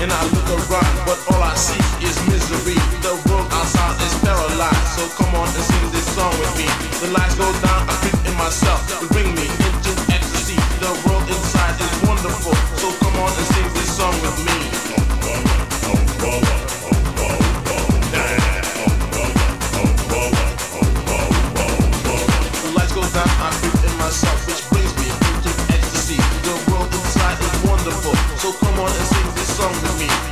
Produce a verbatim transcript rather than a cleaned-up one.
and I look around, but all I see is misery. The world outside is paralyzed, so come on and sing this song with me. The lights go down, I creep in myself, to bring me into ecstasy. The world inside is wonderful, so come on and sing this song with me. The lights go down, I creep in myself, which brings me into ecstasy. The world inside is wonderful, so come on and sing this song with me.